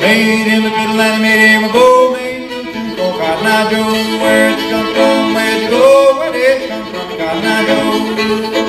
Played him a fiddle and he made him a bow. Made him a tune called Cotton Eyed Joe. Where'd you come from? Where'd you go? Where did you come from, Cotton Eyed Joe?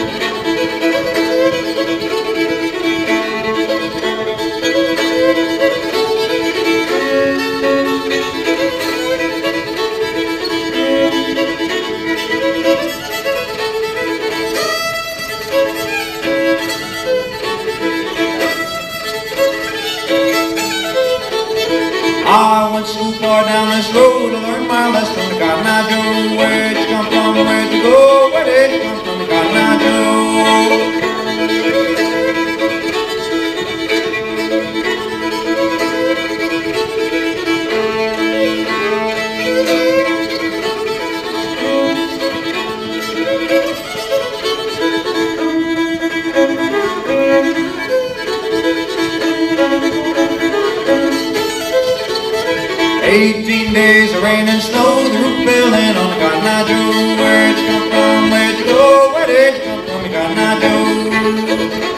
I went so far down this road to learn my lesson to Cotton Eyed Joe. Where'd you come from? Where'd you go? Where did you come from, Cotton Eyed Joe? 18 days of rain and snow, the roof fell in on the Cotton Eyed Joe. Where'd you come from? Where'd you go? Where did you come from, Cotton Eyed Joe?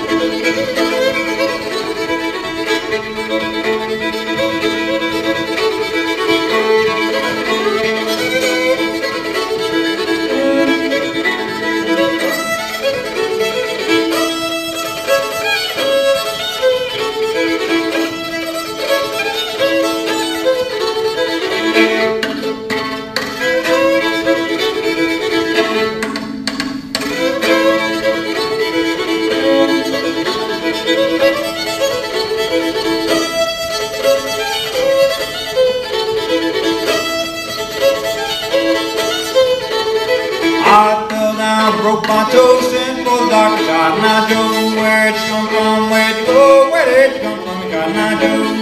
I fell down, broke my toe, sent for the doctor, Cotton Eyed Joe. Where'd you come from? Where'd you go? Where did you come from, Cotton Eyed Joe?